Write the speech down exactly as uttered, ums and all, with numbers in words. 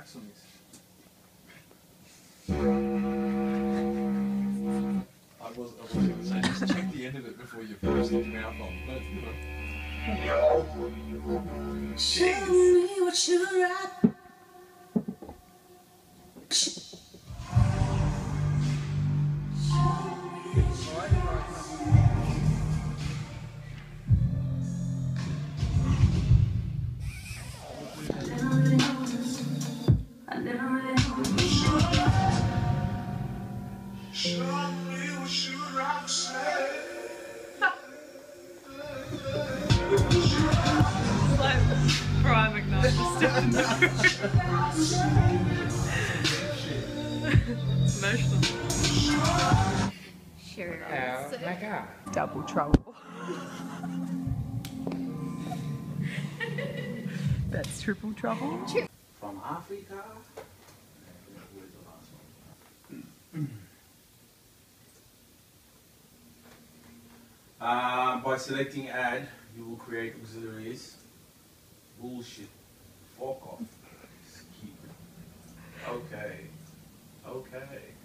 tracks on this. I was, I was going to say, just check the end of it before you push the mouth on. But, you know. Show me what you're at. I never really show me what you're at. Like Brian McKnight just stepped It's emotional. Sure. Oh my god. Double trouble. That's triple trouble. From Africa. Where's the last one? Uh, by selecting add, you will create auxiliaries. Bullshit. Fuck off. Skip. Okay. Okay.